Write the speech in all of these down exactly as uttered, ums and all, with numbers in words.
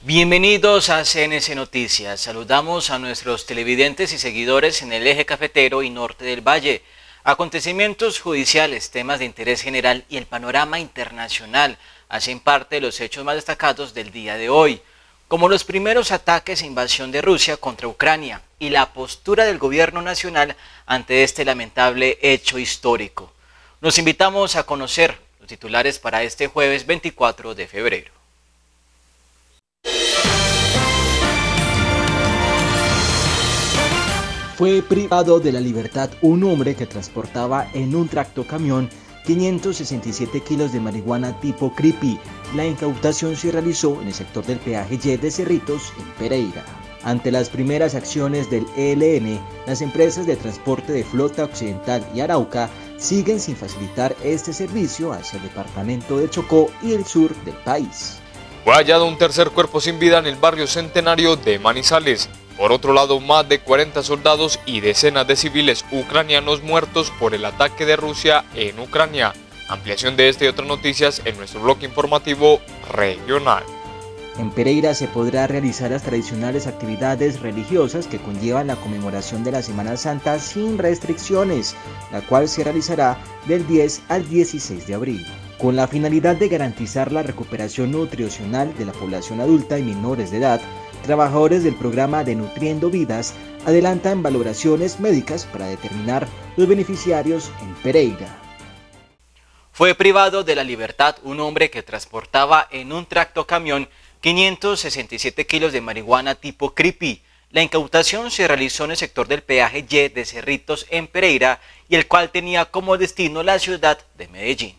Bienvenidos a C N C Noticias. Saludamos a nuestros televidentes y seguidores en el eje cafetero y norte del valle. Acontecimientos judiciales, temas de interés general y el panorama internacional hacen parte de los hechos más destacados del día de hoy, como los primeros ataques e invasión de Rusia contra Ucrania y la postura del gobierno nacional ante este lamentable hecho histórico. Nos invitamos a conocer los titulares para este jueves veinticuatro de febrero. Fue privado de la libertad un hombre que transportaba en un tractocamión quinientos sesenta y siete kilos de marihuana tipo creepy. La incautación se realizó en el sector del peaje Y de Cerritos, en Pereira. Ante las primeras acciones del E L N, las empresas de transporte de Flota Occidental y Arauca siguen sin facilitar este servicio hacia el departamento de Chocó y el sur del país. Fue hallado un tercer cuerpo sin vida en el barrio Centenario de Manizales. Por otro lado, más de cuarenta soldados y decenas de civiles ucranianos muertos por el ataque de Rusia en Ucrania. Ampliación de esta y otras noticias en nuestro bloque informativo regional. En Pereira se podrá realizar las tradicionales actividades religiosas que conllevan la conmemoración de la Semana Santa sin restricciones, la cual se realizará del diez al dieciséis de abril. Con la finalidad de garantizar la recuperación nutricional de la población adulta y menores de edad, trabajadores del programa de Nutriendo Vidas adelantan valoraciones médicas para determinar los beneficiarios en Pereira. Fue privado de la libertad un hombre que transportaba en un tractocamión quinientos sesenta y siete kilos de marihuana tipo creepy. La incautación se realizó en el sector del peaje Y de Cerritos en Pereira y el cual tenía como destino la ciudad de Medellín.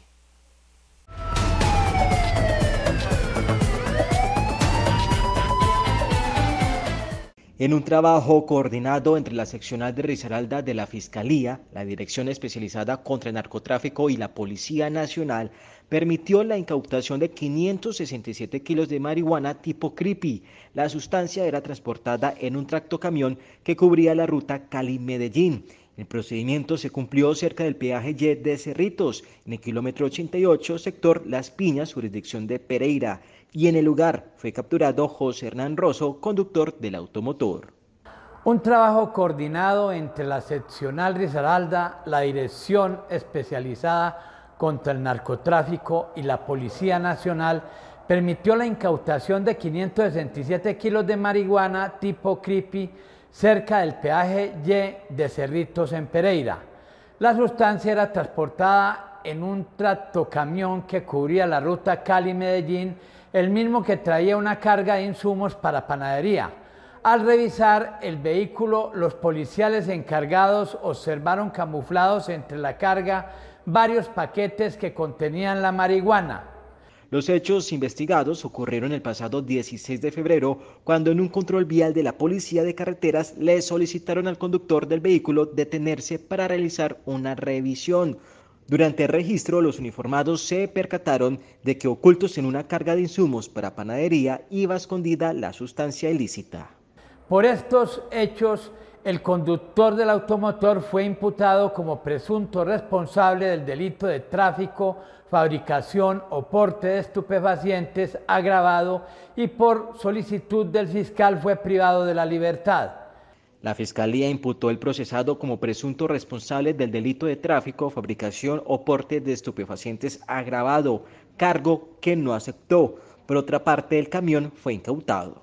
En un trabajo coordinado entre la seccional de Risaralda de la Fiscalía, la Dirección Especializada contra el Narcotráfico y la Policía Nacional, permitió la incautación de quinientos sesenta y siete kilos de marihuana tipo creepy. La sustancia era transportada en un tractocamión que cubría la ruta Cali-Medellín. El procedimiento se cumplió cerca del peaje Y de Cerritos, en el kilómetro ochenta y ocho, sector Las Piñas, jurisdicción de Pereira, y en el lugar fue capturado José Hernán Rosso, conductor del automotor. Un trabajo coordinado entre la seccional Risaralda, la Dirección Especializada contra el Narcotráfico y la Policía Nacional permitió la incautación de quinientos sesenta y siete kilos de marihuana tipo creepy cerca del peaje Y de Cerritos en Pereira. La sustancia era transportada en un tractocamión que cubría la ruta Cali-Medellín, el mismo que traía una carga de insumos para panadería. Al revisar el vehículo, los policiales encargados observaron camuflados entre la carga varios paquetes que contenían la marihuana. Los hechos investigados ocurrieron el pasado dieciséis de febrero, cuando en un control vial de la Policía de Carreteras le solicitaron al conductor del vehículo detenerse para realizar una revisión. Durante el registro, los uniformados se percataron de que ocultos en una carga de insumos para panadería iba escondida la sustancia ilícita. Por estos hechos, el conductor del automotor fue imputado como presunto responsable del delito de tráfico, fabricación o porte de estupefacientes agravado y por solicitud del fiscal fue privado de la libertad. La Fiscalía imputó al procesado como presunto responsable del delito de tráfico, fabricación o porte de estupefacientes agravado, cargo que no aceptó. Por otra parte, el camión fue incautado.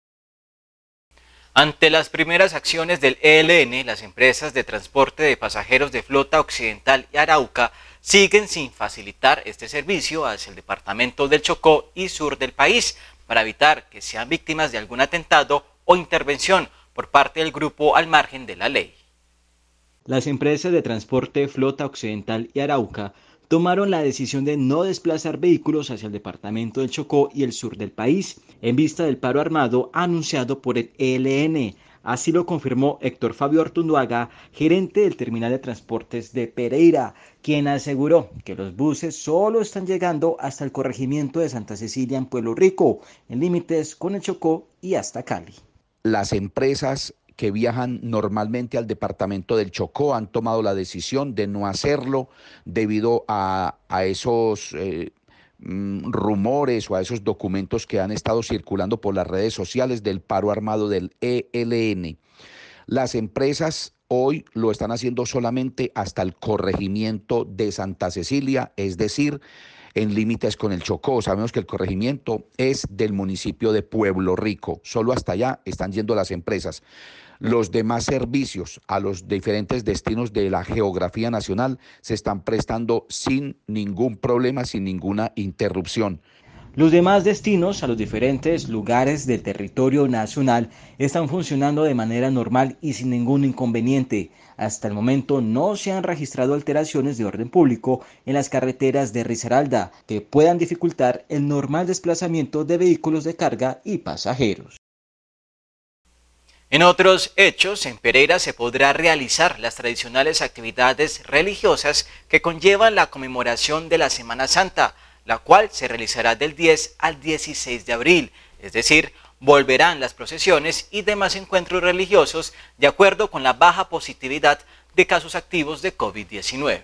Ante las primeras acciones del E L N, las empresas de transporte de pasajeros de Flota Occidental y Arauca siguen sin facilitar este servicio hacia el departamento del Chocó y sur del país para evitar que sean víctimas de algún atentado o intervención por parte del grupo al margen de la ley. Las empresas de transporte Flota Occidental y Arauca tomaron la decisión de no desplazar vehículos hacia el departamento del Chocó y el sur del país, en vista del paro armado anunciado por el E L N. Así lo confirmó Héctor Fabio Ortunduaga, gerente del terminal de transportes de Pereira, quien aseguró que los buses solo están llegando hasta el corregimiento de Santa Cecilia en Pueblo Rico, en límites con el Chocó y hasta Cali. Las empresas que viajan normalmente al departamento del Chocó han tomado la decisión de no hacerlo debido a, a esos eh, mm, rumores o a esos documentos que han estado circulando por las redes sociales del paro armado del E L N. Las empresas hoy lo están haciendo solamente hasta el corregimiento de Santa Cecilia, es decir, en límites con el Chocó. Sabemos que el corregimiento es del municipio de Pueblo Rico, solo hasta allá están yendo las empresas. Los demás servicios a los diferentes destinos de la geografía nacional se están prestando sin ningún problema, sin ninguna interrupción. Los demás destinos a los diferentes lugares del territorio nacional están funcionando de manera normal y sin ningún inconveniente. Hasta el momento no se han registrado alteraciones de orden público en las carreteras de Risaralda que puedan dificultar el normal desplazamiento de vehículos de carga y pasajeros. En otros hechos, en Pereira se podrá realizar las tradicionales actividades religiosas que conllevan la conmemoración de la Semana Santa, la cual se realizará del diez al dieciséis de abril, es decir, volverán las procesiones y demás encuentros religiosos de acuerdo con la baja positividad de casos activos de COVID diecinueve.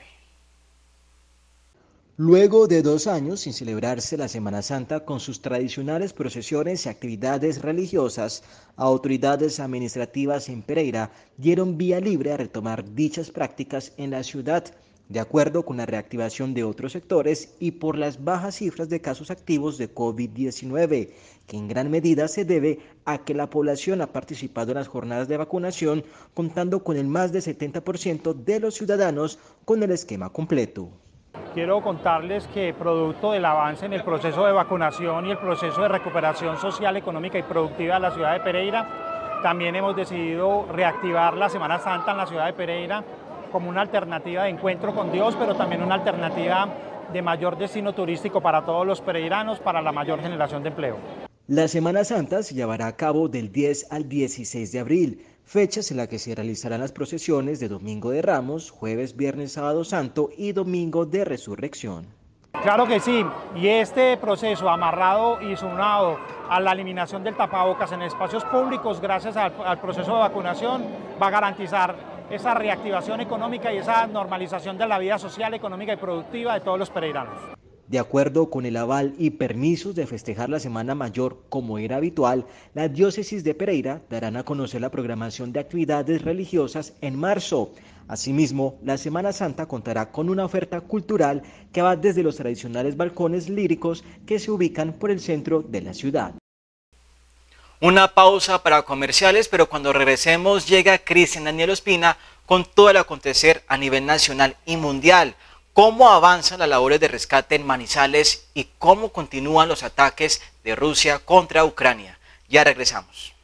Luego de dos años sin celebrarse la Semana Santa con sus tradicionales procesiones y actividades religiosas, autoridades administrativas en Pereira dieron vía libre a retomar dichas prácticas en la ciudad, de acuerdo con la reactivación de otros sectores y por las bajas cifras de casos activos de COVID diecinueve, que en gran medida se debe a que la población ha participado en las jornadas de vacunación, contando con el más del setenta por ciento de los ciudadanos con el esquema completo. Quiero contarles que producto del avance en el proceso de vacunación y el proceso de recuperación social, económica y productiva de la ciudad de Pereira, también hemos decidido reactivar la Semana Santa en la ciudad de Pereira como una alternativa de encuentro con Dios, pero también una alternativa de mayor destino turístico para todos los pereiranos, para la mayor generación de empleo. La Semana Santa se llevará a cabo del diez al dieciséis de abril, fechas en las que se realizarán las procesiones de Domingo de Ramos, Jueves, Viernes, Sábado Santo y Domingo de Resurrección. Claro que sí, y este proceso amarrado y sumado a la eliminación del tapabocas en espacios públicos gracias al, al proceso de vacunación va a garantizar esa reactivación económica y esa normalización de la vida social, económica y productiva de todos los pereiranos. De acuerdo con el aval y permisos de festejar la Semana Mayor como era habitual, la diócesis de Pereira darán a conocer la programación de actividades religiosas en marzo. Asimismo, la Semana Santa contará con una oferta cultural que va desde los tradicionales balcones líricos que se ubican por el centro de la ciudad. Una pausa para comerciales, pero cuando regresemos llega Cristian Daniel Ospina con todo el acontecer a nivel nacional y mundial. Cómo avanzan las labores de rescate en Manizales y cómo continúan los ataques de Rusia contra Ucrania. Ya regresamos.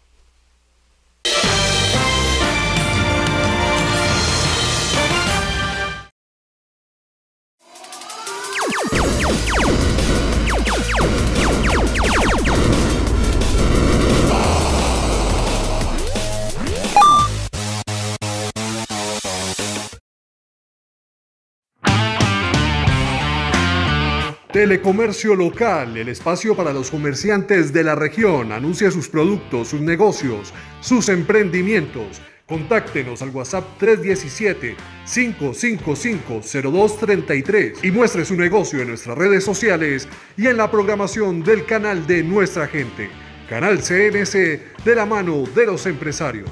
Telecomercio local, el espacio para los comerciantes de la región. Anuncia sus productos, sus negocios, sus emprendimientos. Contáctenos al WhatsApp tres uno siete, cinco cinco cinco, cero dos tres tres y muestre su negocio en nuestras redes sociales y en la programación del canal de nuestra gente. Canal C N C, de la mano de los empresarios.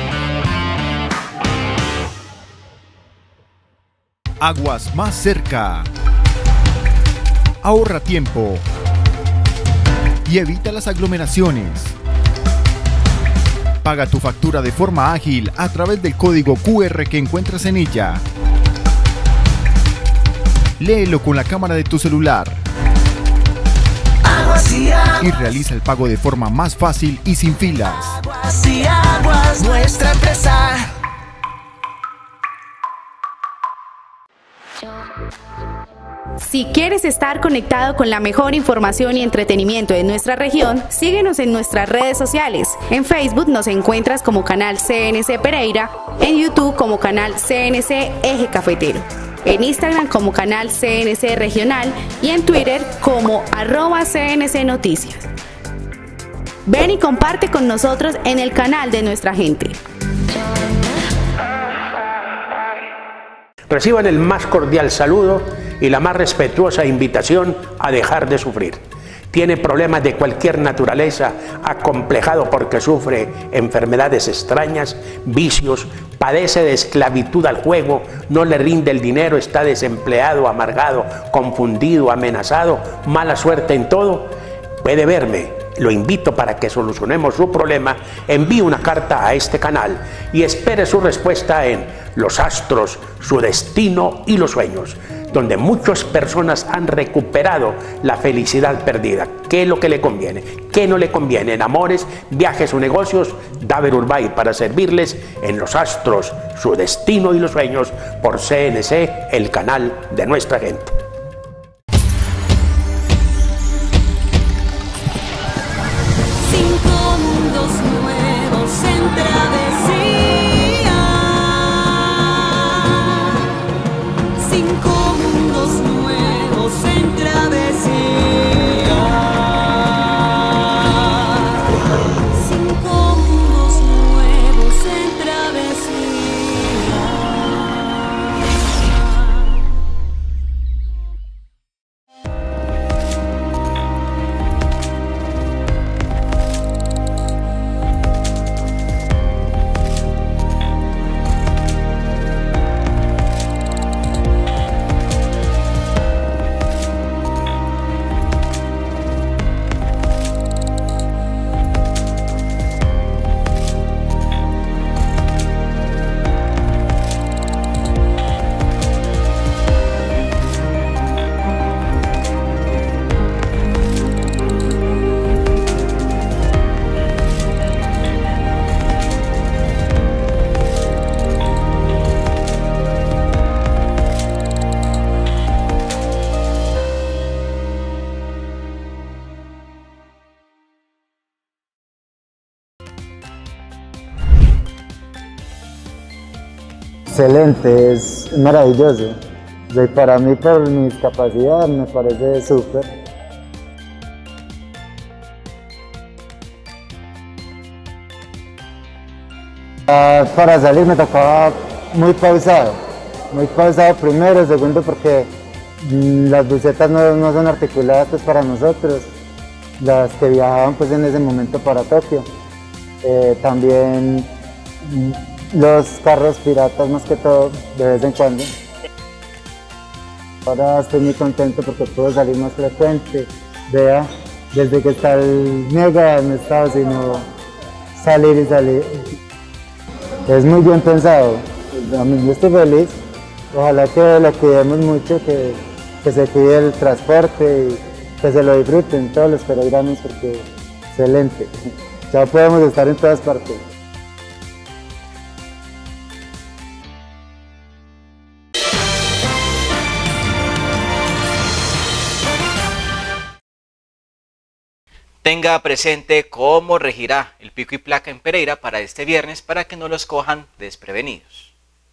Aguas más cerca. Ahorra tiempo y evita las aglomeraciones. Paga tu factura de forma ágil a través del código Q R que encuentras en ella. Léelo con la cámara de tu celular Aguas y, aguas. y realiza el pago de forma más fácil y sin filas. Aguas y Aguas, nuestra empresa. Si quieres estar conectado con la mejor información y entretenimiento de nuestra región, síguenos en nuestras redes sociales. En Facebook nos encuentras como Canal C N C Pereira, en YouTube como Canal C N C Eje Cafetero, en Instagram como Canal C N C Regional y en Twitter como arroba C N C Noticias. Ven y comparte con nosotros en el canal de nuestra gente. Reciban el más cordial saludo y la más respetuosa invitación a dejar de sufrir. Tiene problemas de cualquier naturaleza, acomplejado porque sufre enfermedades extrañas, vicios, padece de esclavitud al juego, no le rinde el dinero, está desempleado, amargado, confundido, amenazado, mala suerte en todo. Puede verme, lo invito para que solucionemos su problema. Envíe una carta a este canal y espere su respuesta en Los Astros, su destino y los sueños, donde muchas personas han recuperado la felicidad perdida. ¿Qué es lo que le conviene? ¿Qué no le conviene? En amores, viajes o negocios, Daver Urbay para servirles en Los Astros, su destino y los sueños, por C N C, el canal de nuestra gente. Cinco mundos nuevos en travesía. Cinco mundos nuevos en travesía. Cinco mundos nuevos en travesía. Excelente, es maravilloso. Y para mí, por mis capacidades, me parece súper. Para salir me tocaba muy pausado, muy pausado primero, segundo porque las busetas no, no son articuladas pues, para nosotros, las que viajaban pues, en ese momento para Tokio. Eh, también los carros piratas más que todo, de vez en cuando. Ahora estoy muy contento porque puedo salir más frecuente. Vea, desde que está el Mega no he estado sino salir y salir. Es muy bien pensado. A mí yo estoy feliz. Ojalá que lo cuidemos mucho, que, que se cuide el transporte y que se lo disfruten todos los peregrinos porque excelente. Ya podemos estar en todas partes. Tenga presente cómo regirá el pico y placa en Pereira para este viernes para que no los cojan desprevenidos.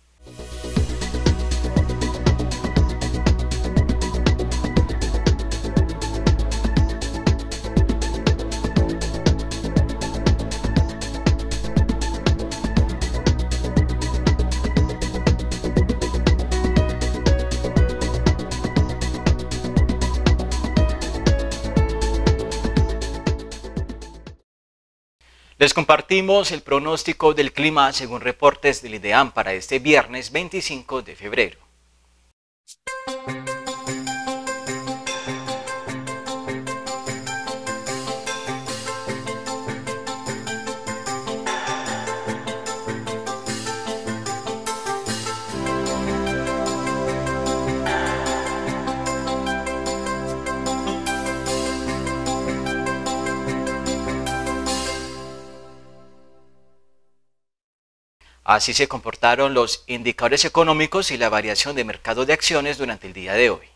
Les compartimos el pronóstico del clima según reportes del IDEAM para este viernes veinticinco de febrero. Así se comportaron los indicadores económicos y la variación de mercado de acciones durante el día de hoy.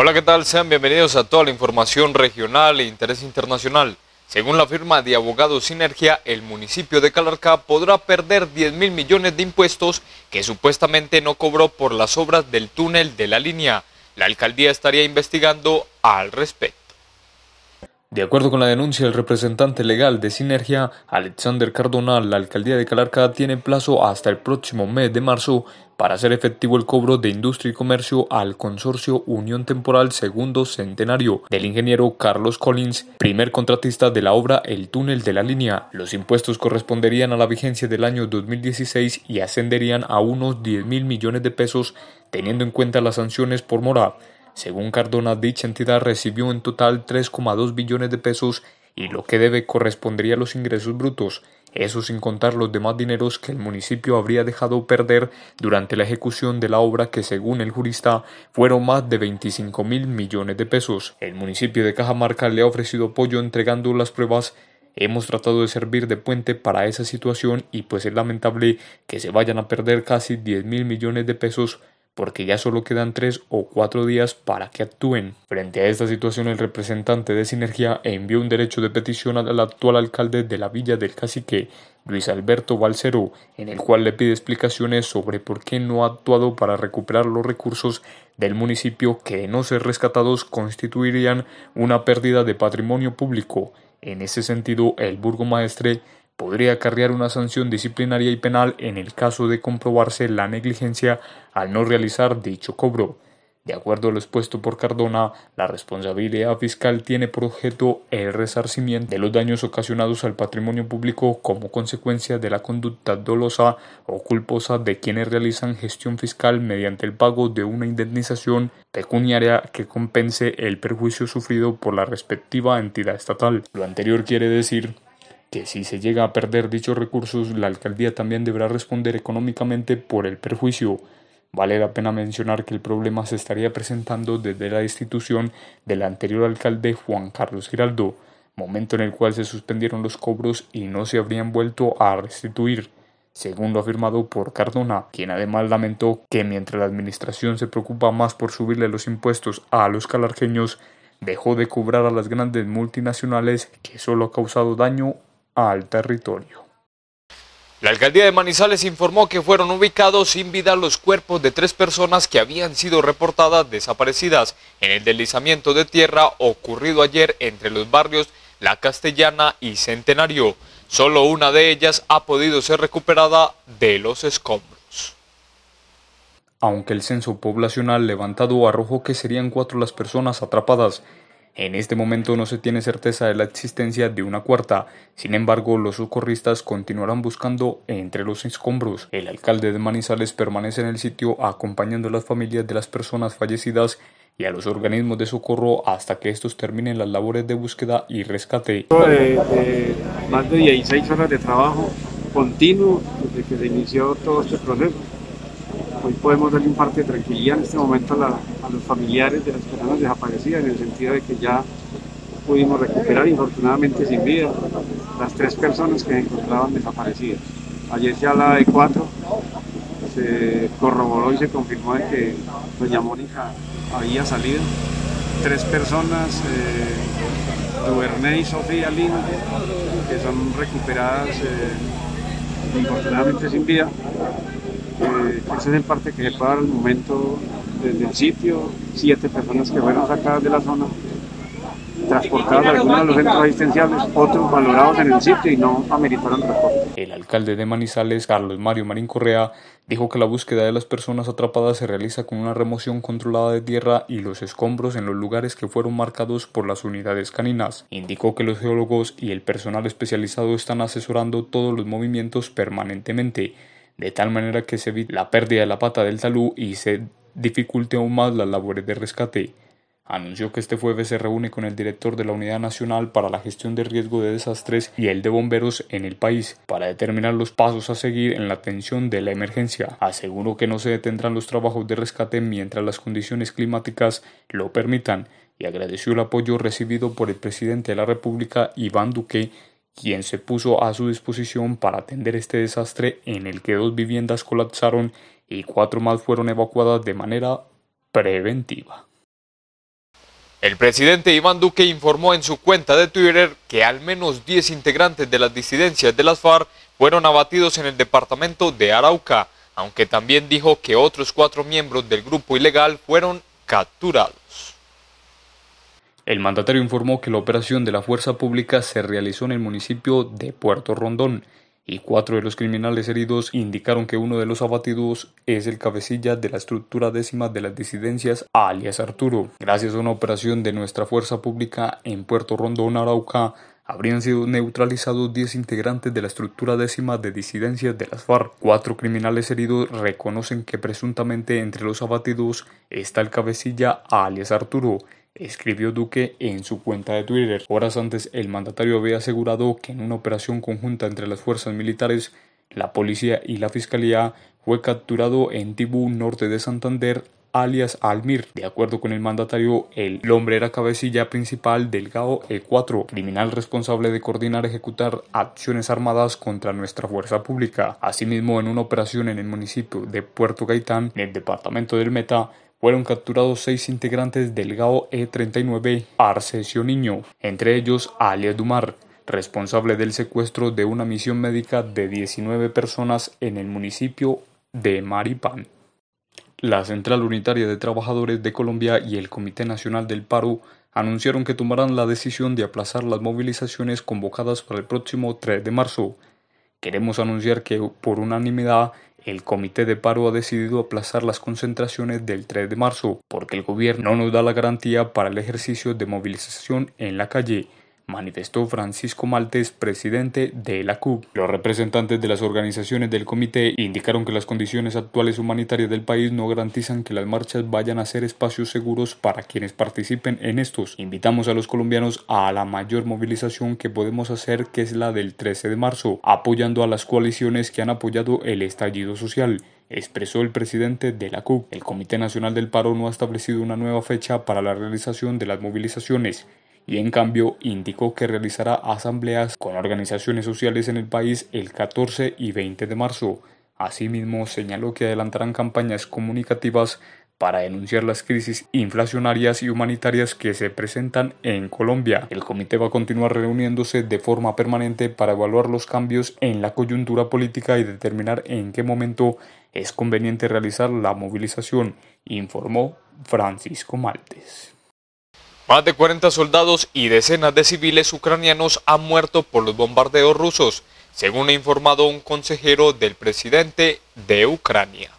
Hola, ¿qué tal? Sean bienvenidos a toda la información regional e interés internacional. Según la firma de abogados Sinergia, el municipio de Calarcá podrá perder diez mil millones de impuestos que supuestamente no cobró por las obras del túnel de la línea. La alcaldía estaría investigando al respecto. De acuerdo con la denuncia del representante legal de Sinergia, Alexander Cardona, la alcaldía de Calarcá tiene plazo hasta el próximo mes de marzo para hacer efectivo el cobro de industria y comercio al consorcio Unión Temporal Segundo Centenario del ingeniero Carlos Collins, primer contratista de la obra El Túnel de la Línea. Los impuestos corresponderían a la vigencia del año dos mil dieciséis y ascenderían a unos diez mil millones de pesos, teniendo en cuenta las sanciones por mora. Según Cardona, dicha entidad recibió en total tres coma dos billones de pesos y lo que debe correspondería a los ingresos brutos, eso sin contar los demás dineros que el municipio habría dejado perder durante la ejecución de la obra, que según el jurista fueron más de veinticinco mil millones de pesos. El municipio de Cajamarca le ha ofrecido apoyo entregando las pruebas. Hemos tratado de servir de puente para esa situación y pues es lamentable que se vayan a perder casi diez mil millones de pesos porque ya solo quedan tres o cuatro días para que actúen. Frente a esta situación, el representante de Sinergia envió un derecho de petición al actual alcalde de la Villa del Cacique, Luis Alberto Balcero, en el cual le pide explicaciones sobre por qué no ha actuado para recuperar los recursos del municipio que, de no ser rescatados, constituirían una pérdida de patrimonio público. En ese sentido, el burgomaestre podría acarrear una sanción disciplinaria y penal en el caso de comprobarse la negligencia al no realizar dicho cobro. De acuerdo a lo expuesto por Cardona, la responsabilidad fiscal tiene por objeto el resarcimiento de los daños ocasionados al patrimonio público como consecuencia de la conducta dolosa o culposa de quienes realizan gestión fiscal mediante el pago de una indemnización pecuniaria que compense el perjuicio sufrido por la respectiva entidad estatal. Lo anterior quiere decir que si se llega a perder dichos recursos, la alcaldía también deberá responder económicamente por el perjuicio. Vale la pena mencionar que el problema se estaría presentando desde la destitución del anterior alcalde Juan Carlos Giraldo, momento en el cual se suspendieron los cobros y no se habrían vuelto a restituir, según lo afirmado por Cardona, quien además lamentó que mientras la administración se preocupa más por subirle los impuestos a los calarqueños, dejó de cobrar a las grandes multinacionales, que solo ha causado daño al territorio. La alcaldía de Manizales informó que fueron ubicados sin vida los cuerpos de tres personas que habían sido reportadas desaparecidas en el deslizamiento de tierra ocurrido ayer entre los barrios La Castellana y Centenario. Solo una de ellas ha podido ser recuperada de los escombros. Aunque el censo poblacional levantado arrojó que serían cuatro las personas atrapadas, en este momento no se tiene certeza de la existencia de una cuarta. Sin embargo, los socorristas continuarán buscando entre los escombros. El alcalde de Manizales permanece en el sitio acompañando a las familias de las personas fallecidas y a los organismos de socorro hasta que estos terminen las labores de búsqueda y rescate. De, de más de dieciséis horas de trabajo continuo desde que se inició todo este proceso. Hoy podemos darle un parte de tranquilidad en este momento a, la, a los familiares de las personas desaparecidas, en el sentido de que ya pudimos recuperar, infortunadamente sin vida, las tres personas que se encontraban desaparecidas. Ayer se hablaba de cuatro, se corroboró y se confirmó de que doña Mónica había salido. Tres personas, eh, Duvernay y Sofía Lima, que son recuperadas eh, infortunadamente sin vida. Eh, ese es el parte que se puede dar al momento desde el sitio. Siete personas que fueron sacadas de la zona, transportadas a algunos de los centros asistenciales, otros valorados en el sitio y no ameritaron transporte. El alcalde de Manizales, Carlos Mario Marín Correa, dijo que la búsqueda de las personas atrapadas se realiza con una remoción controlada de tierra y los escombros en los lugares que fueron marcados por las unidades caninas. Indicó que los geólogos y el personal especializado están asesorando todos los movimientos permanentemente, de tal manera que se evite la pérdida de la pata del talud y se dificulte aún más las labores de rescate. Anunció que este jueves se reúne con el director de la Unidad Nacional para la Gestión de Riesgo de Desastres y el de bomberos en el país para determinar los pasos a seguir en la atención de la emergencia. Aseguró que no se detendrán los trabajos de rescate mientras las condiciones climáticas lo permitan y agradeció el apoyo recibido por el presidente de la República, Iván Duque, quien se puso a su disposición para atender este desastre en el que dos viviendas colapsaron y cuatro más fueron evacuadas de manera preventiva. El presidente Iván Duque informó en su cuenta de Twitter que al menos diez integrantes de las disidencias de las FARC fueron abatidos en el departamento de Arauca, aunque también dijo que otros cuatro miembros del grupo ilegal fueron capturados. El mandatario informó que la operación de la fuerza pública se realizó en el municipio de Puerto Rondón y cuatro de los criminales heridos indicaron que uno de los abatidos es el cabecilla de la estructura décima de las disidencias, alias Arturo. Gracias a una operación de nuestra fuerza pública en Puerto Rondón, Arauca, habrían sido neutralizados diez integrantes de la estructura décima de disidencias de las FARC. Cuatro criminales heridos reconocen que presuntamente entre los abatidos está el cabecilla, alias Arturo, escribió Duque en su cuenta de Twitter. Horas antes, el mandatario había asegurado que en una operación conjunta entre las fuerzas militares, la policía y la fiscalía, fue capturado en Tibú, norte de Santander, alias Almir. De acuerdo con el mandatario, el hombre era cabecilla principal del GAO E cuatro, criminal responsable de coordinar y ejecutar acciones armadas contra nuestra fuerza pública. Asimismo, en una operación en el municipio de Puerto Gaitán, en el departamento del Meta, fueron capturados seis integrantes del GAO E treinta y nueve Arcesio Niño, entre ellos alias Dumar, responsable del secuestro de una misión médica de diecinueve personas en el municipio de Maripán. La Central Unitaria de Trabajadores de Colombia y el Comité Nacional del Paro anunciaron que tomarán la decisión de aplazar las movilizaciones convocadas para el próximo tres de marzo. Queremos anunciar que, por unanimidad, el Comité de Paro ha decidido aplazar las concentraciones del tres de marzo, porque el gobierno no nos da la garantía para el ejercicio de movilización en la calle, manifestó Francisco Maltes, presidente de la C U B. Los representantes de las organizaciones del comité indicaron que las condiciones actuales humanitarias del país no garantizan que las marchas vayan a ser espacios seguros para quienes participen en estos. Invitamos a los colombianos a la mayor movilización que podemos hacer, que es la del trece de marzo, apoyando a las coaliciones que han apoyado el estallido social, expresó el presidente de la C U B. El Comité Nacional del Paro no ha establecido una nueva fecha para la realización de las movilizaciones, y en cambio indicó que realizará asambleas con organizaciones sociales en el país el catorce y veinte de marzo. Asimismo, señaló que adelantarán campañas comunicativas para denunciar las crisis inflacionarias y humanitarias que se presentan en Colombia. El comité va a continuar reuniéndose de forma permanente para evaluar los cambios en la coyuntura política y determinar en qué momento es conveniente realizar la movilización, informó Francisco Maltes. Más de cuarenta soldados y decenas de civiles ucranianos han muerto por los bombardeos rusos, según ha informado un consejero del presidente de Ucrania.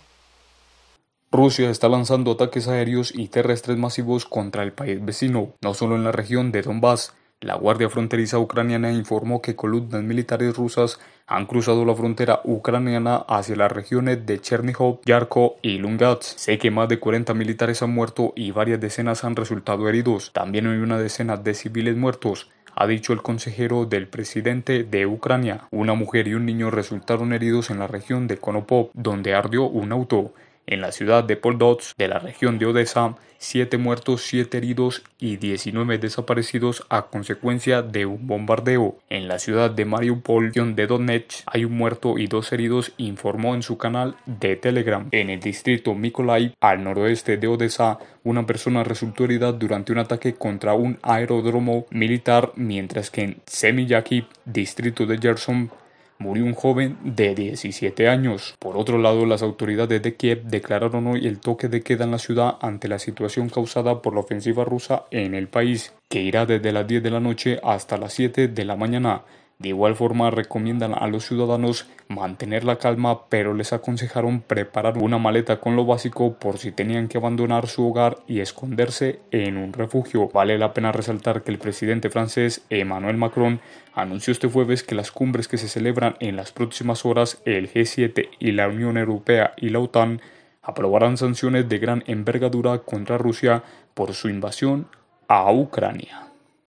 Rusia está lanzando ataques aéreos y terrestres masivos contra el país vecino, no solo en la región de Donbass. La Guardia Fronteriza ucraniana informó que columnas militares rusas han cruzado la frontera ucraniana hacia las regiones de Chernihiv, Yarkov y Lugansk. Sé que más de cuarenta militares han muerto y varias decenas han resultado heridos. También hay una decena de civiles muertos, ha dicho el consejero del presidente de Ucrania. Una mujer y un niño resultaron heridos en la región de Konopov, donde ardió un auto. En la ciudad de Poldots, de la región de Odessa, siete muertos, siete heridos y diecinueve desaparecidos a consecuencia de un bombardeo. En la ciudad de Mariupol, de Donetsk, hay un muerto y dos heridos, informó en su canal de Telegram. En el distrito Mykolaiv, al noroeste de Odessa, una persona resultó herida durante un ataque contra un aeródromo militar, mientras que en Semyakov, distrito de Gerson, murió un joven de diecisiete años. Por otro lado, las autoridades de Kiev declararon hoy el toque de queda en la ciudad ante la situación causada por la ofensiva rusa en el país, que irá desde las diez de la noche hasta las siete de la mañana. De igual forma, recomiendan a los ciudadanos mantener la calma, pero les aconsejaron preparar una maleta con lo básico por si tenían que abandonar su hogar y esconderse en un refugio. Vale la pena resaltar que el presidente francés Emmanuel Macron anunció este jueves que las cumbres que se celebran en las próximas horas, el G siete y la Unión Europea y la OTAN, aprobarán sanciones de gran envergadura contra Rusia por su invasión a Ucrania.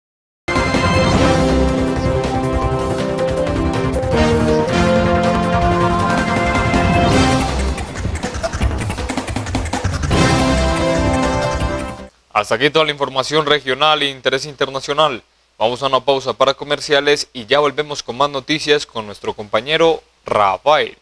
Hasta aquí toda la información regional e interés internacional. Vamos a una pausa para comerciales y ya volvemos con más noticias con nuestro compañero Rafael.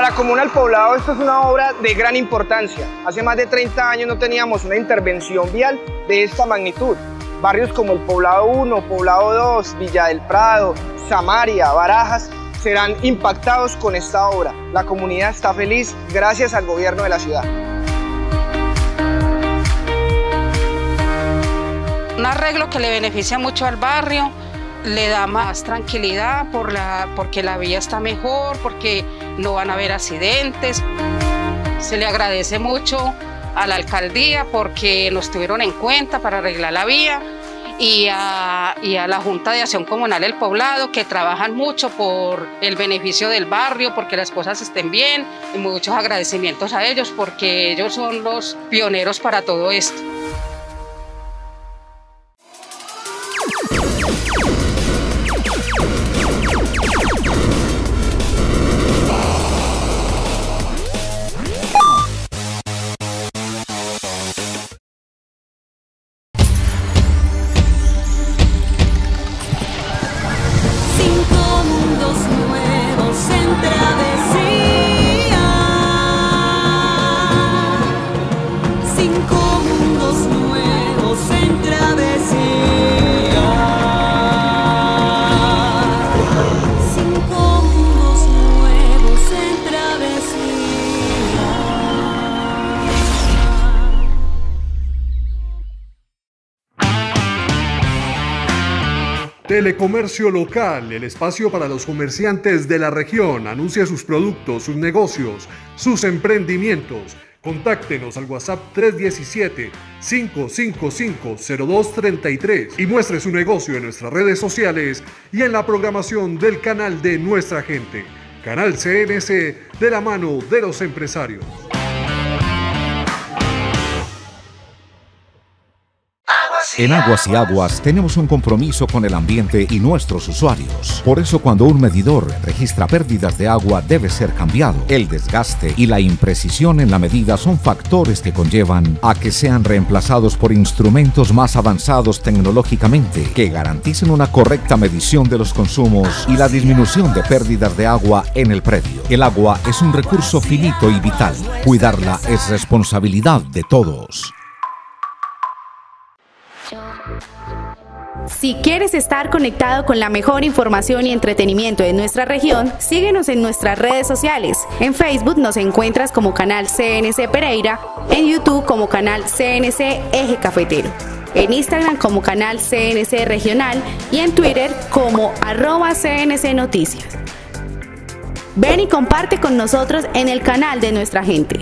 Para la Comuna del Poblado esto es una obra de gran importancia. Hace más de treinta años no teníamos una intervención vial de esta magnitud. Barrios como el Poblado uno, Poblado dos, Villa del Prado, Samaria, Barajas serán impactados con esta obra. La comunidad está feliz gracias al gobierno de la ciudad. Un arreglo que le beneficia mucho al barrio, le da más tranquilidad por la, porque la vía está mejor, porque no van a haber accidentes. Se le agradece mucho a la alcaldía porque nos tuvieron en cuenta para arreglar la vía y a, y a la Junta de Acción Comunal del Poblado, que trabajan mucho por el beneficio del barrio, porque las cosas estén bien, y muchos agradecimientos a ellos porque ellos son los pioneros para todo esto. Telecomercio Local, el espacio para los comerciantes de la región. Anuncia sus productos, sus negocios, sus emprendimientos. Contáctenos al WhatsApp tres uno siete, cinco cinco cinco, cero dos tres tres y muestre su negocio en nuestras redes sociales y en la programación del canal de nuestra gente. Canal C N C, de la mano de los empresarios. En Aguas y Aguas tenemos un compromiso con el ambiente y nuestros usuarios. Por eso, cuando un medidor registra pérdidas de agua, debe ser cambiado. El desgaste y la imprecisión en la medida son factores que conllevan a que sean reemplazados por instrumentos más avanzados tecnológicamente que garanticen una correcta medición de los consumos y la disminución de pérdidas de agua en el predio. El agua es un recurso finito y vital. Cuidarla es responsabilidad de todos. Si quieres estar conectado con la mejor información y entretenimiento de nuestra región, síguenos en nuestras redes sociales. En Facebook nos encuentras como Canal C N C Pereira, en YouTube como Canal C N C Eje Cafetero, en Instagram como Canal C N C Regional y en Twitter como arroba C N C Noticias. Ven y comparte con nosotros en el canal de nuestra gente.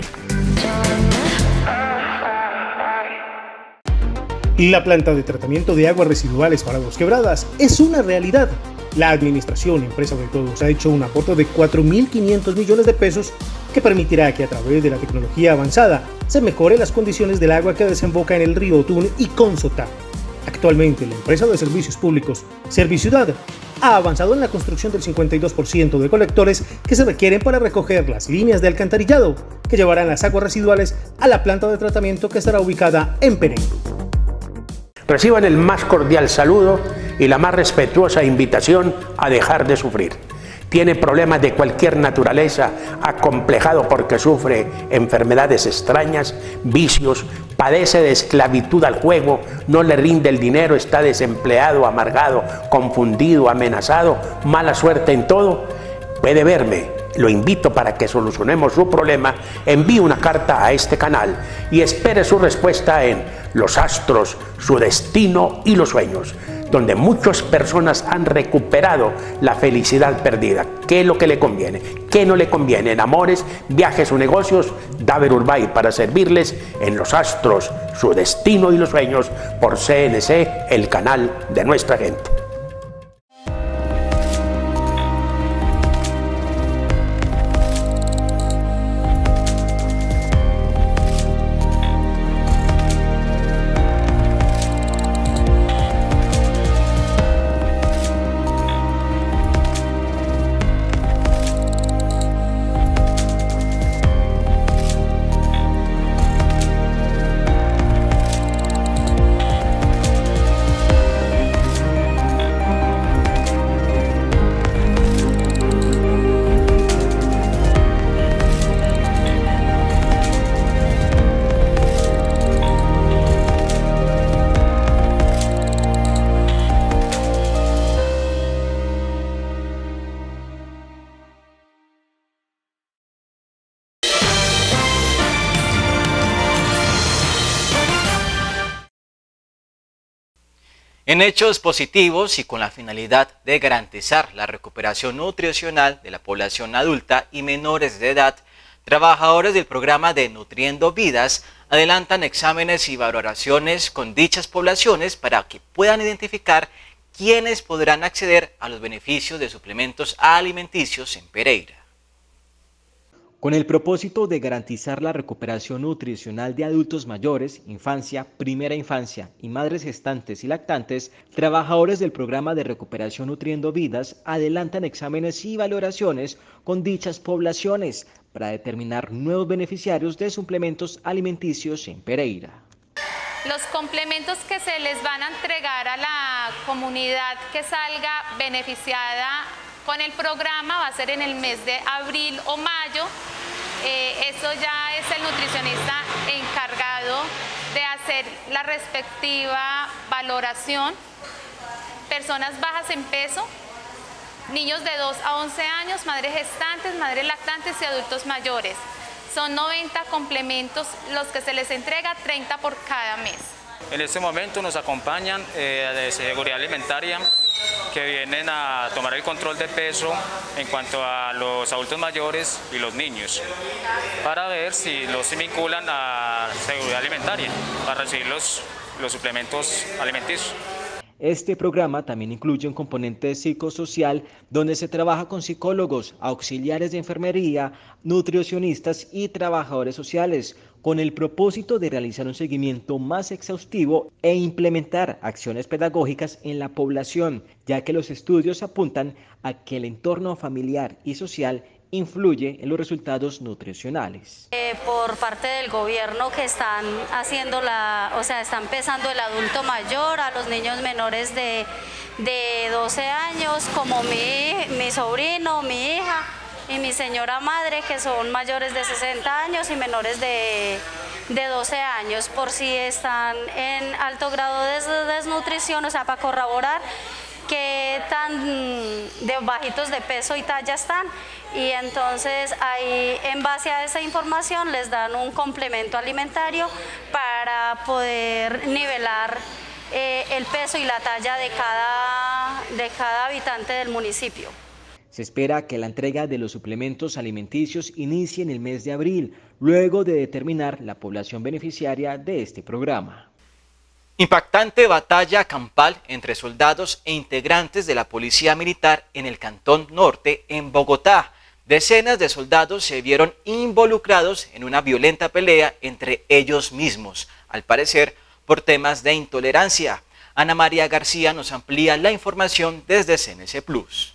La planta de tratamiento de aguas residuales para Aguas Quebradas es una realidad. La administración, empresa de todos, ha hecho un aporte de cuatro mil quinientos millones de pesos que permitirá que a través de la tecnología avanzada se mejoren las condiciones del agua que desemboca en el río Otún y Consotá. Actualmente, la empresa de servicios públicos, Serviciudad, ha avanzado en la construcción del cincuenta y dos por ciento de colectores que se requieren para recoger las líneas de alcantarillado que llevarán las aguas residuales a la planta de tratamiento que estará ubicada en Pereira. Reciban el más cordial saludo y la más respetuosa invitación a dejar de sufrir. Tiene problemas de cualquier naturaleza, acomplejado porque sufre enfermedades extrañas, vicios, padece de esclavitud al juego, no le rinde el dinero, está desempleado, amargado, confundido, amenazado, mala suerte en todo. Puede verme, lo invito para que solucionemos su problema. Envíe una carta a este canal y espere su respuesta en Los Astros, su destino y los sueños, donde muchas personas han recuperado la felicidad perdida. ¿Qué es lo que le conviene? ¿Qué no le conviene? En amores, viajes o negocios, Daver Urbay para servirles en Los Astros, su destino y los sueños, por C N C, el canal de nuestra gente. En hechos positivos y con la finalidad de garantizar la recuperación nutricional de la población adulta y menores de edad, trabajadores del programa de Nutriendo Vidas adelantan exámenes y valoraciones con dichas poblaciones para que puedan identificar quiénes podrán acceder a los beneficios de suplementos alimenticios en Pereira. Con el propósito de garantizar la recuperación nutricional de adultos mayores, infancia, primera infancia y madres gestantes y lactantes, trabajadores del programa de recuperación Nutriendo Vidas adelantan exámenes y valoraciones con dichas poblaciones para determinar nuevos beneficiarios de suplementos alimenticios en Pereira. Los complementos que se les van a entregar a la comunidad que salga beneficiada con el programa va a ser en el mes de abril o mayo. Eh, eso ya es el nutricionista encargado de hacer la respectiva valoración. Personas bajas en peso, niños de dos a once años, madres gestantes, madres lactantes y adultos mayores. Son noventa complementos los que se les entrega, treinta por cada mes. En este momento nos acompañan eh, de seguridad alimentaria que vienen a tomar el control de peso en cuanto a los adultos mayores y los niños para ver si los vinculan a seguridad alimentaria para recibir los, los suplementos alimenticios. Este programa también incluye un componente psicosocial donde se trabaja con psicólogos, auxiliares de enfermería, nutricionistas y trabajadores sociales, con el propósito de realizar un seguimiento más exhaustivo e implementar acciones pedagógicas en la población, ya que los estudios apuntan a que el entorno familiar y social influye en los resultados nutricionales. Eh, por parte del gobierno que están haciendo la, o sea, están pesando el adulto mayor, a los niños menores de, de doce años, como mi, mi sobrino, mi hija y mi señora madre, que son mayores de sesenta años y menores de, de doce años, por si están en alto grado de desnutrición, o sea, para corroborar qué tan de bajitos de peso y talla están, y entonces ahí en base a esa información les dan un complemento alimentario para poder nivelar eh, el peso y la talla de cada, de cada habitante del municipio. Se espera que la entrega de los suplementos alimenticios inicie en el mes de abril, luego de determinar la población beneficiaria de este programa. Impactante batalla campal entre soldados e integrantes de la Policía Militar en el Cantón Norte, en Bogotá. Decenas de soldados se vieron involucrados en una violenta pelea entre ellos mismos, al parecer por temas de intolerancia. Ana María García nos amplía la información desde C N C Plus.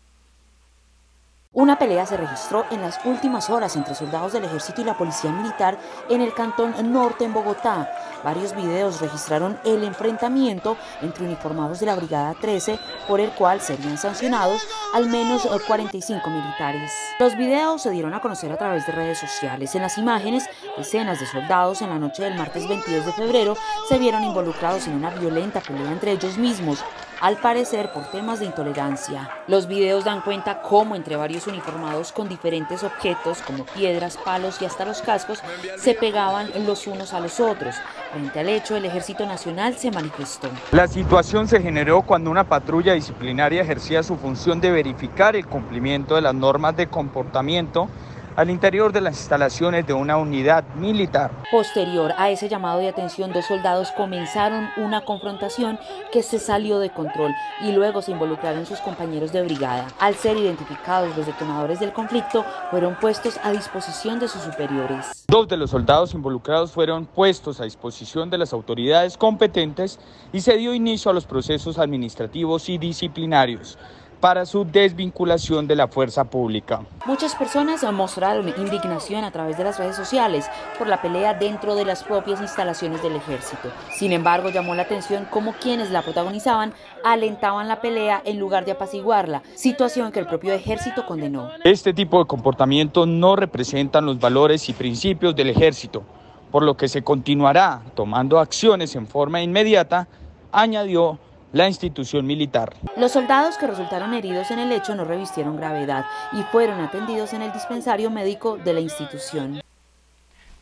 Una pelea se registró en las últimas horas entre soldados del Ejército y la Policía Militar en el Cantón Norte en Bogotá. Varios videos registraron el enfrentamiento entre uniformados de la Brigada trece, por el cual serían sancionados al menos cuarenta y cinco militares. Los videos se dieron a conocer a través de redes sociales. En las imágenes, decenas de soldados en la noche del martes veintidós de febrero se vieron involucrados en una violenta pelea entre ellos mismos, al parecer por temas de intolerancia. Los videos dan cuenta cómo entre varios uniformados con diferentes objetos como piedras, palos y hasta los cascos se pegaban los unos a los otros. Frente al hecho, el Ejército Nacional se manifestó. La situación se generó cuando una patrulla disciplinaria ejercía su función de verificar el cumplimiento de las normas de comportamiento al interior de las instalaciones de una unidad militar. Posterior a ese llamado de atención, dos soldados comenzaron una confrontación que se salió de control y luego se involucraron sus compañeros de brigada. Al ser identificados, los detonadores del conflicto fueron puestos a disposición de sus superiores. Dos de los soldados involucrados fueron puestos a disposición de las autoridades competentes y se dio inicio a los procesos administrativos y disciplinarios para su desvinculación de la fuerza pública. Muchas personas mostraron indignación a través de las redes sociales por la pelea dentro de las propias instalaciones del Ejército. Sin embargo, llamó la atención cómo quienes la protagonizaban alentaban la pelea en lugar de apaciguarla, situación que el propio Ejército condenó. Este tipo de comportamiento no representan los valores y principios del Ejército, por lo que se continuará tomando acciones en forma inmediata, añadió la institución militar. Los soldados que resultaron heridos en el hecho no revistieron gravedad y fueron atendidos en el dispensario médico de la institución.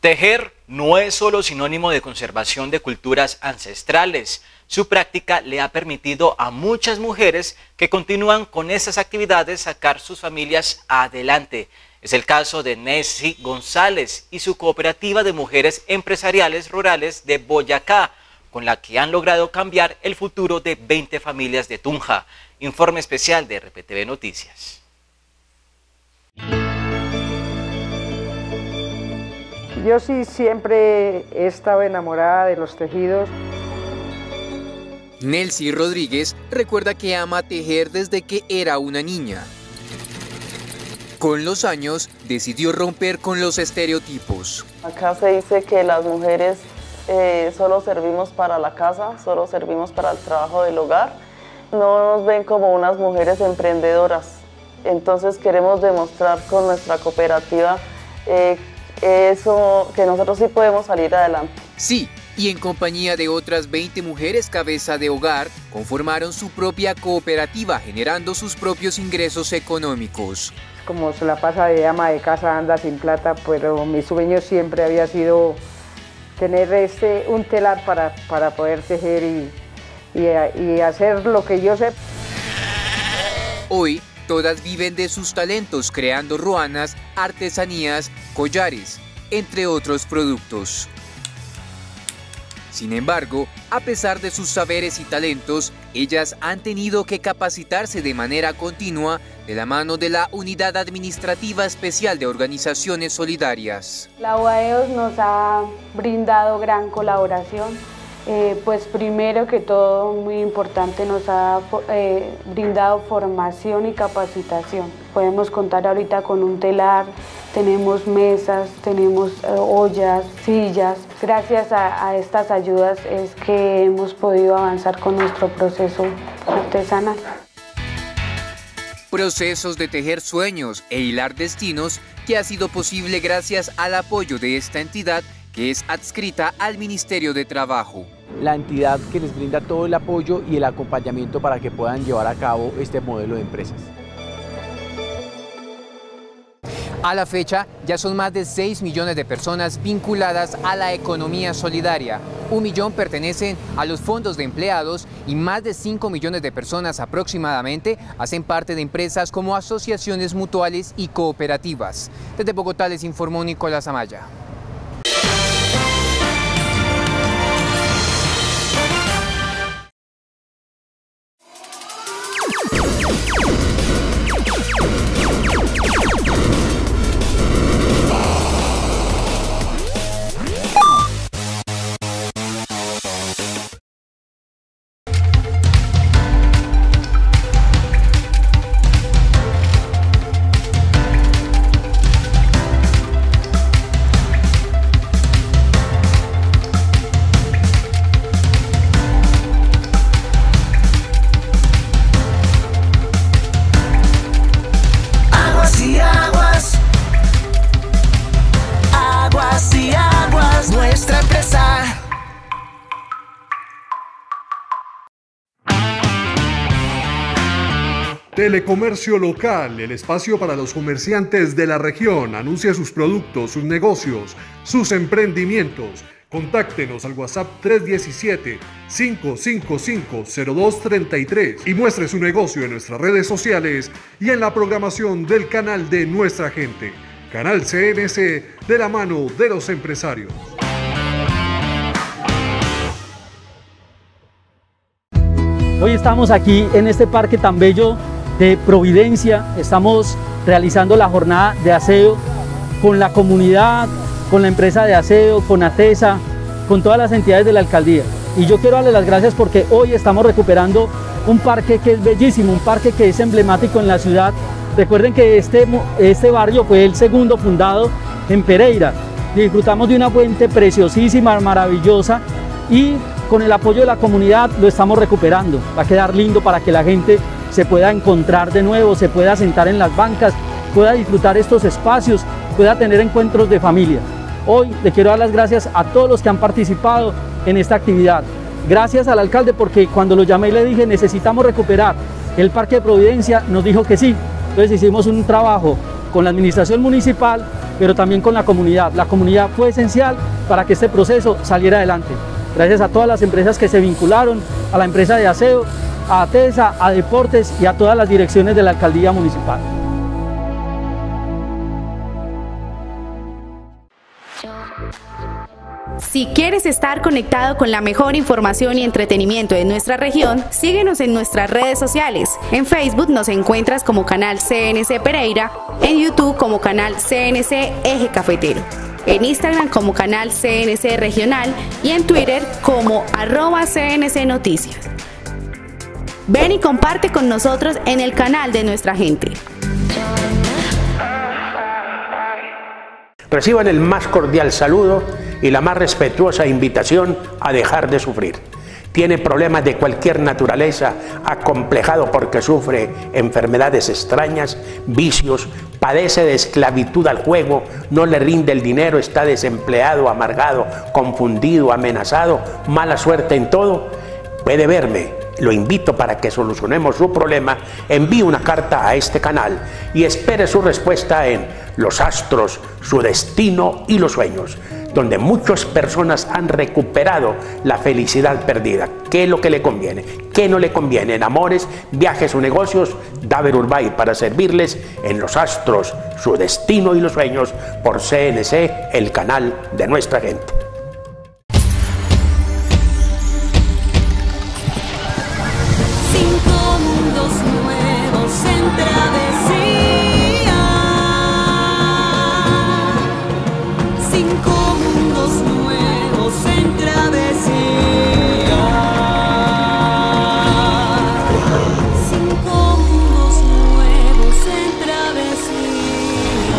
Tejer no es solo sinónimo de conservación de culturas ancestrales. Su práctica le ha permitido a muchas mujeres que continúan con estas actividades sacar sus familias adelante. Es el caso de Nessie González y su cooperativa de mujeres empresariales rurales de Boyacá, con la que han logrado cambiar el futuro de veinte familias de Tunja. Informe especial de R P T V Noticias. Yo sí siempre he estado enamorada de los tejidos. Nelcy Rodríguez recuerda que ama tejer desde que era una niña. Con los años decidió romper con los estereotipos. Acá se dice que las mujeres eh, solo servimos para la casa, solo servimos para el trabajo del hogar. No nos ven como unas mujeres emprendedoras. Entonces queremos demostrar con nuestra cooperativa eh, eso, que nosotros sí podemos salir adelante. Sí, y en compañía de otras veinte mujeres cabeza de hogar, conformaron su propia cooperativa, generando sus propios ingresos económicos. Como se la pasa de ama de casa, anda sin plata, pero mi sueño siempre había sido tener este, un telar para, para poder tejer y, y, y hacer lo que yo sé. Hoy, todas viven de sus talentos creando ruanas, artesanías, collares, entre otros productos. Sin embargo, a pesar de sus saberes y talentos, ellas han tenido que capacitarse de manera continua de la mano de la Unidad Administrativa Especial de Organizaciones Solidarias. La U A E O S nos ha brindado gran colaboración. Eh, pues primero que todo, muy importante, nos ha eh, brindado formación y capacitación. Podemos contar ahorita con un telar, tenemos mesas, tenemos eh, ollas, sillas. Gracias a, a estas ayudas es que hemos podido avanzar con nuestro proceso artesanal. Procesos de tejer sueños e hilar destinos que ha sido posible gracias al apoyo de esta entidad que es adscrita al Ministerio de Trabajo. La entidad que les brinda todo el apoyo y el acompañamiento para que puedan llevar a cabo este modelo de empresas. A la fecha, ya son más de seis millones de personas vinculadas a la economía solidaria. Un millón pertenecen a los fondos de empleados y más de cinco millones de personas aproximadamente hacen parte de empresas como asociaciones mutuales y cooperativas. Desde Bogotá les informó Nicolás Amaya. Telecomercio Local, el espacio para los comerciantes de la región. Anuncia sus productos, sus negocios, sus emprendimientos. Contáctenos al WhatsApp tres uno siete, cinco cinco cinco, cero dos tres tres y muestre su negocio en nuestras redes sociales y en la programación del canal de nuestra gente. Canal C N C, de la mano de los empresarios. Hoy estamos aquí en este parque tan bello de Providencia. Estamos realizando la jornada de aseo con la comunidad, con la empresa de aseo, con ATESA, con todas las entidades de la alcaldía. Y yo quiero darle las gracias porque hoy estamos recuperando un parque que es bellísimo, un parque que es emblemático en la ciudad. Recuerden que este, este barrio fue el segundo fundado en Pereira. Disfrutamos de una fuente preciosísima, maravillosa, y con el apoyo de la comunidad lo estamos recuperando. Va a quedar lindo para que la gente se pueda encontrar de nuevo, se pueda sentar en las bancas, pueda disfrutar estos espacios, pueda tener encuentros de familia. Hoy le quiero dar las gracias a todos los que han participado en esta actividad. Gracias al alcalde porque cuando lo llamé y le dije necesitamos recuperar el Parque de Providencia, nos dijo que sí. Entonces hicimos un trabajo con la administración municipal pero también con la comunidad. La comunidad fue esencial para que este proceso saliera adelante. Gracias a todas las empresas que se vincularon, a la empresa de aseo, a ATESA, a Deportes y a todas las direcciones de la Alcaldía Municipal. Si quieres estar conectado con la mejor información y entretenimiento de nuestra región, síguenos en nuestras redes sociales. En Facebook nos encuentras como canal C N C Pereira, en YouTube como canal C N C Eje Cafetero, en Instagram como canal C N C Regional y en Twitter como arroba C N C Noticias. Ven y comparte con nosotros en el canal de nuestra gente. Reciban el más cordial saludo y la más respetuosa invitación a dejar de sufrir. Tiene problemas de cualquier naturaleza, acomplejado porque sufre enfermedades extrañas, vicios, padece de esclavitud al juego, no le rinde el dinero, está desempleado, amargado, confundido, amenazado, mala suerte en todo. Puede verme. Lo invito para que solucionemos su problema. Envíe una carta a este canal y espere su respuesta en Los Astros, su destino y los sueños, donde muchas personas han recuperado la felicidad perdida. ¿Qué es lo que le conviene? ¿Qué no le conviene? En amores, viajes o negocios, Daver Urbay para servirles en Los Astros, su destino y los sueños, por C N C, el canal de nuestra gente. Cinco mundos nuevos en travesía. Cinco mundos nuevos en travesía. Cinco mundos nuevos en travesía.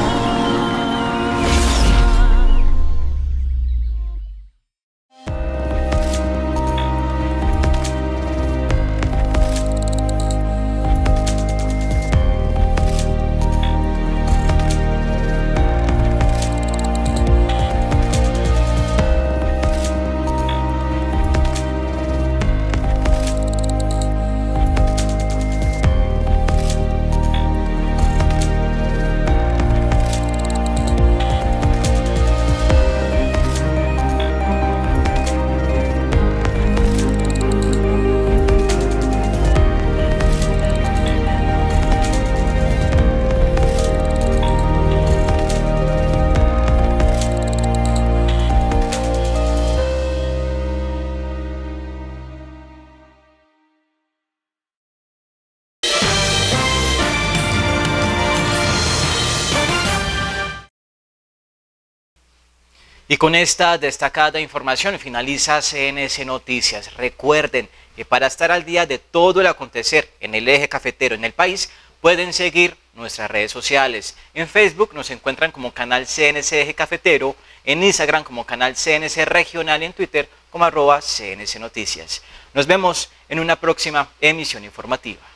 Y con esta destacada información finaliza C N C Noticias. Recuerden que para estar al día de todo el acontecer en el eje cafetero en el país, pueden seguir nuestras redes sociales. En Facebook nos encuentran como canal C N C Eje Cafetero, en Instagram como canal C N C Regional y en Twitter como arroba C N C Noticias. Nos vemos en una próxima emisión informativa.